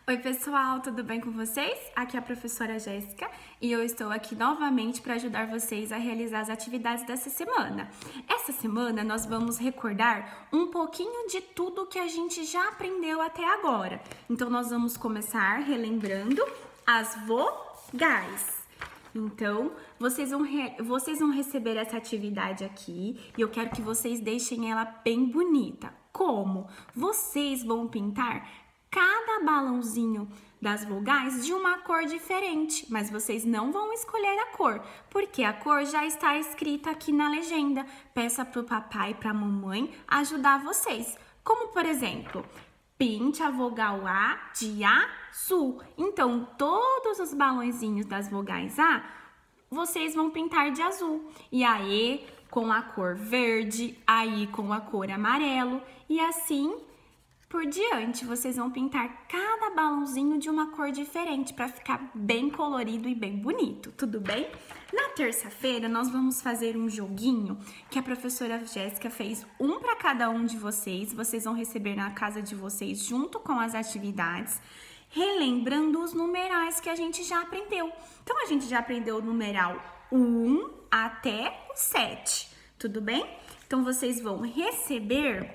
Oi pessoal, tudo bem com vocês? Aqui é a professora Jéssica e eu estou aqui novamente para ajudar vocês a realizar as atividades dessa semana. Essa semana nós vamos recordar um pouquinho de tudo que a gente já aprendeu até agora. Então nós vamos começar relembrando as vogais. Então, vocês vão receber essa atividade aqui e eu quero que vocês deixem ela bem bonita. Como? Vocês vão pintar cada balãozinho das vogais de uma cor diferente, mas vocês não vão escolher a cor, porque a cor já está escrita aqui na legenda. Peça para o papai e para a mamãe ajudar vocês. Como, por exemplo, pinte a vogal A de azul. Então, todos os balãozinhos das vogais A, vocês vão pintar de azul. E a E com a cor verde, a I com a cor amarelo e assim por diante. Vocês vão pintar cada balãozinho de uma cor diferente para ficar bem colorido e bem bonito, tudo bem? Na terça-feira, nós vamos fazer um joguinho que a professora Jéssica fez um para cada um de vocês. Vocês vão receber na casa de vocês junto com as atividades, relembrando os numerais que a gente já aprendeu. Então, a gente já aprendeu o numeral 1 até o 7, tudo bem? Então, vocês vão receber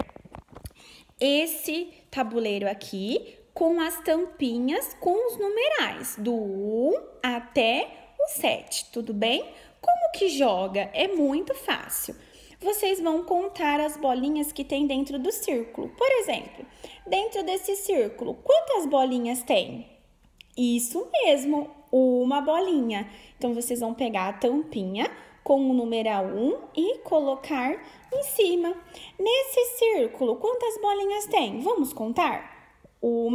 esse tabuleiro aqui com as tampinhas com os numerais do 1 até o 7, tudo bem? Como que joga? É muito fácil. Vocês vão contar as bolinhas que tem dentro do círculo. Por exemplo, dentro desse círculo, quantas bolinhas tem? Isso mesmo, uma bolinha. Então, vocês vão pegar a tampinha com o numeral 1 e colocar em cima. Nesse círculo, quantas bolinhas tem? Vamos contar? 1,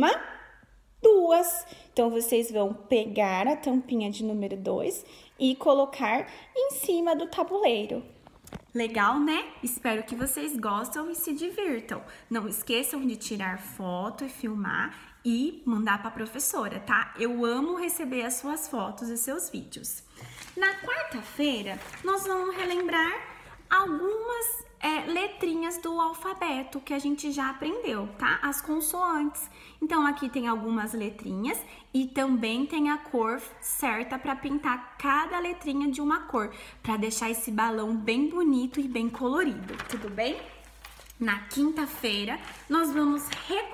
2. Então, vocês vão pegar a tampinha de número 2 e colocar em cima do tabuleiro. Legal, né? Espero que vocês gostem e se divirtam. Não esqueçam de tirar foto e filmar e mandar para a professora, tá? Eu amo receber as suas fotos e seus vídeos. Na quarta-feira, nós vamos relembrar algumas letrinhas do alfabeto que a gente já aprendeu, tá? As consoantes. Então, aqui tem algumas letrinhas e também tem a cor certa para pintar cada letrinha de uma cor, para deixar esse balão bem bonito e bem colorido, tudo bem? Na quinta-feira, nós vamos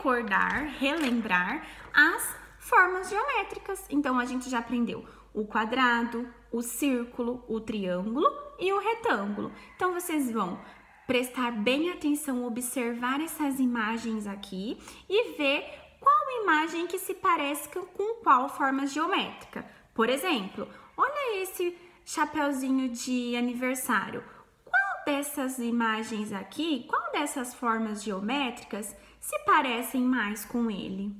relembrar as formas geométricas. Então, a gente já aprendeu o quadrado, o círculo, o triângulo e o retângulo. Então, vocês vão prestar bem atenção, observar essas imagens aqui e ver qual imagem que se parece com qual forma geométrica. Por exemplo, olha esse chapeuzinho de aniversário. Qual dessas imagens aqui, qual dessas formas geométricas se parecem mais com ele?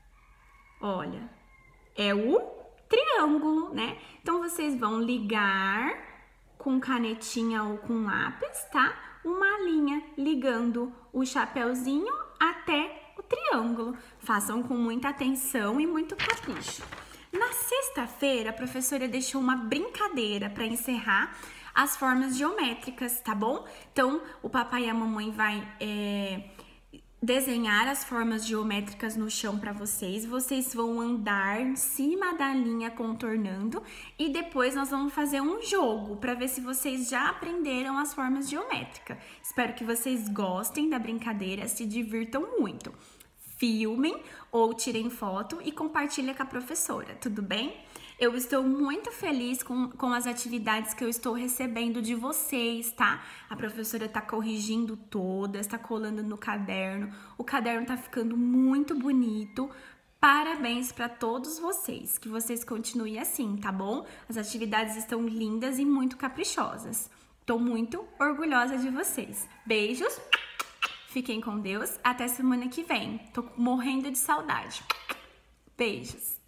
Olha, é o triângulo, né? Então, vocês vão ligar com canetinha ou com lápis, tá? Uma linha ligando o chapeuzinho até o triângulo. Façam com muita atenção e muito capricho. Na sexta-feira, a professora deixou uma brincadeira para encerrar as formas geométricas, tá bom? Então, o papai e a mamãe vai desenhar as formas geométricas no chão para vocês. Vocês vão andar em cima da linha contornando e depois nós vamos fazer um jogo para ver se vocês já aprenderam as formas geométricas. Espero que vocês gostem da brincadeira, se divirtam muito. Filmem ou tirem foto e compartilhem com a professora, tudo bem? Eu estou muito feliz com as atividades que eu estou recebendo de vocês, tá? A professora tá corrigindo todas, tá colando no caderno. O caderno tá ficando muito bonito. Parabéns para todos vocês, que vocês continuem assim, tá bom? As atividades estão lindas e muito caprichosas. Tô muito orgulhosa de vocês. Beijos, fiquem com Deus, até semana que vem. Tô morrendo de saudade. Beijos.